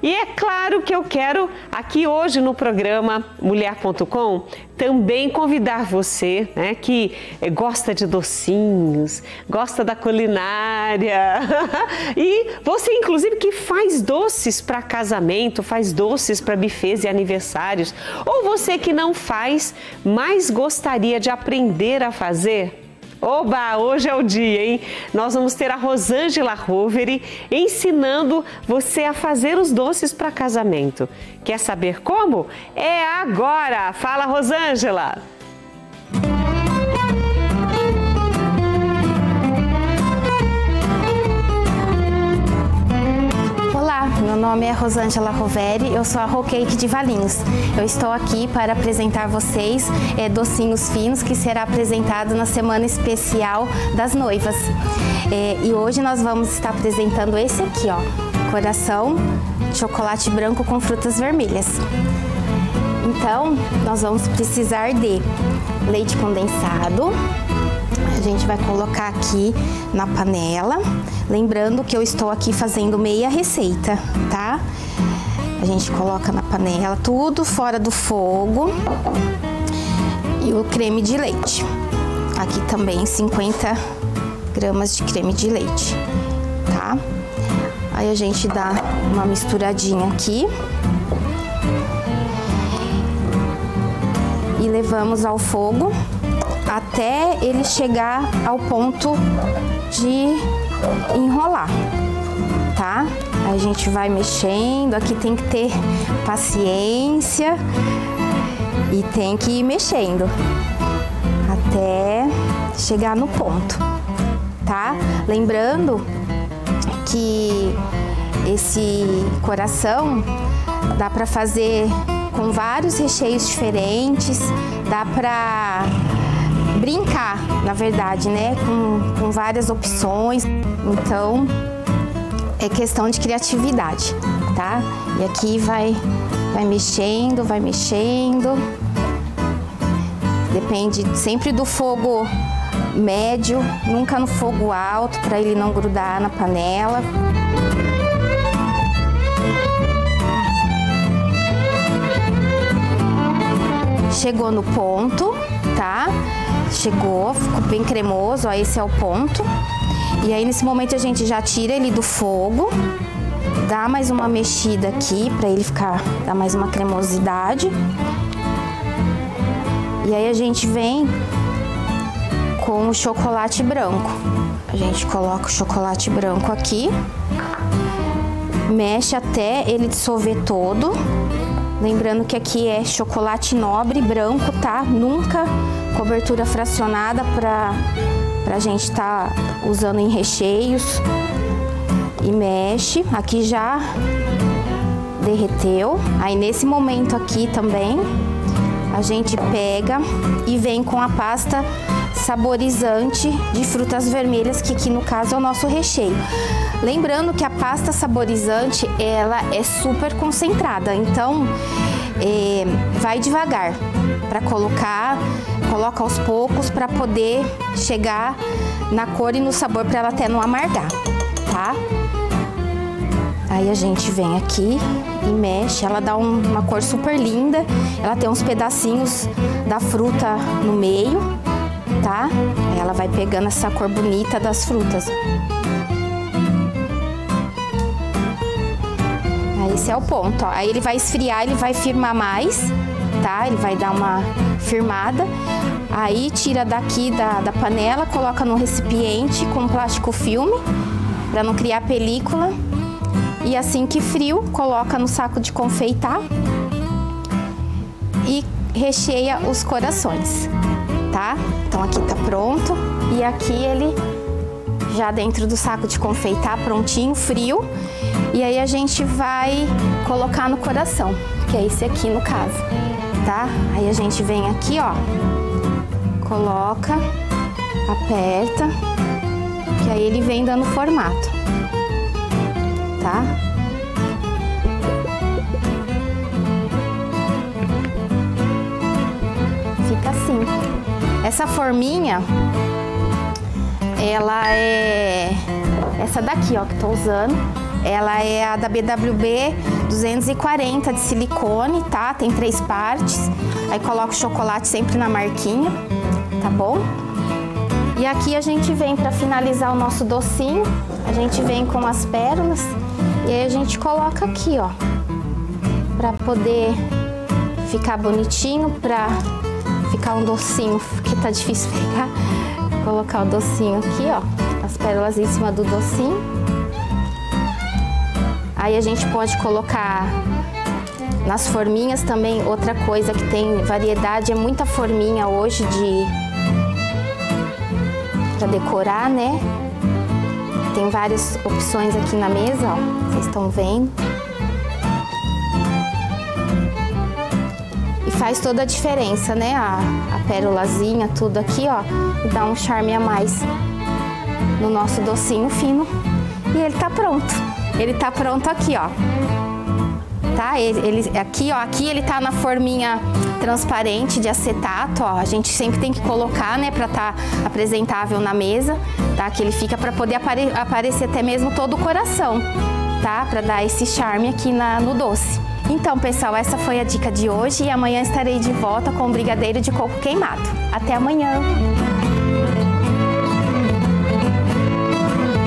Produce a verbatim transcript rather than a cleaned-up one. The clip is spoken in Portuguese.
E é claro que eu quero, aqui hoje no programa Mulher ponto com, também convidar você, né, que gosta de docinhos, gosta da culinária e você, inclusive, que faz doces para casamento, faz doces para buffets e aniversários, ou você que não faz, mas gostaria de aprender a fazer. Oba, hoje é o dia, hein? Nós vamos ter a Rosângela Roveri ensinando você a fazer os doces para casamento. Quer saber como? É agora! Fala, Rosângela! Olá, meu nome é Rosângela Roveri, eu sou a Ro Cake de Valinhos. Eu estou aqui para apresentar a vocês é, docinhos finos que será apresentado na semana especial das noivas. É, e hoje nós vamos estar apresentando esse aqui, ó, coração de chocolate branco com frutas vermelhas. Então, nós vamos precisar de leite condensado. A gente vai colocar aqui na panela, lembrando que eu estou aqui fazendo meia receita, tá? A gente coloca na panela tudo fora do fogo e o creme de leite. Aqui também cinquenta gramas de creme de leite, tá? Aí a gente dá uma misturadinha aqui e levamos ao fogo até ele chegar ao ponto de enrolar, tá? A gente vai mexendo, aqui tem que ter paciência e tem que ir mexendo até chegar no ponto, tá? Lembrando que esse coração dá para fazer com vários recheios diferentes, dá para brincar, na verdade, né, com, com várias opções, então é questão de criatividade, tá? E aqui vai, vai mexendo, vai mexendo, depende sempre do fogo médio, nunca no fogo alto, para ele não grudar na panela. Chegou no ponto, tá? Chegou, ficou bem cremoso, ó, esse é o ponto. E aí nesse momento a gente já tira ele do fogo, dá mais uma mexida aqui para ele ficar, dar mais uma cremosidade. E aí a gente vem com o chocolate branco. A gente coloca o chocolate branco aqui, mexe até ele dissolver todo. Lembrando que aqui é chocolate nobre branco, tá? Nunca cobertura fracionada para a gente estar tá usando em recheios. E mexe, aqui já derreteu. Aí nesse momento aqui também a gente pega e vem com a pasta saborizante de frutas vermelhas, que aqui no caso é o nosso recheio. Lembrando que a pasta saborizante, ela é super concentrada, então é, vai devagar para colocar, coloca aos poucos para poder chegar na cor e no sabor, para ela até não amargar, tá? Aí a gente vem aqui e mexe, ela dá um, uma cor super linda, ela tem uns pedacinhos da fruta no meio, tá? Aí ela vai pegando essa cor bonita das frutas. Aí esse é o ponto, ó. Aí ele vai esfriar, ele vai firmar mais, tá? Ele vai dar uma firmada. Aí tira daqui da, da panela, coloca num recipiente com plástico filme, para não criar película. E assim que frio, coloca no saco de confeitar e recheia os corações, tá? Então aqui tá pronto e aqui ele já dentro do saco de confeitar, prontinho, frio. E aí a gente vai colocar no coração, que é esse aqui no caso, tá? Aí a gente vem aqui, ó, coloca, aperta, que aí ele vem dando formato, tá? Fica assim. Essa forminha, ela é essa daqui, ó, que tô usando. ela é a da B W B duzentos e quarenta de silicone, tá? Tem três partes. Aí coloca o chocolate sempre na marquinha, tá bom? E aqui a gente vem para finalizar o nosso docinho, a gente vem com as pérolas e aí a gente coloca aqui, ó, para poder ficar bonitinho, para ficar um docinho que tá difícil pegar. Vou colocar o docinho aqui, ó, as pérolas em cima do docinho. Aí a gente pode colocar nas forminhas também. Outra coisa que tem variedade é muita forminha hoje de para decorar, né? Tem várias opções aqui na mesa, ó, vocês estão vendo. E faz toda a diferença, né? A, a pérolazinha, tudo aqui, ó, e dá um charme a mais no nosso docinho fino. E ele tá pronto. Ele tá pronto aqui, ó. Tá? Ele, ele, aqui, ó, aqui ele tá na forminha transparente de acetato, ó. A gente sempre tem que colocar, né, pra tá apresentável na mesa, tá? Que ele fica pra poder apare, aparecer até mesmo todo o coração, tá? Pra dar esse charme aqui na, no doce. Então, pessoal, essa foi a dica de hoje e amanhã estarei de volta com o brigadeiro de coco queimado. Até amanhã!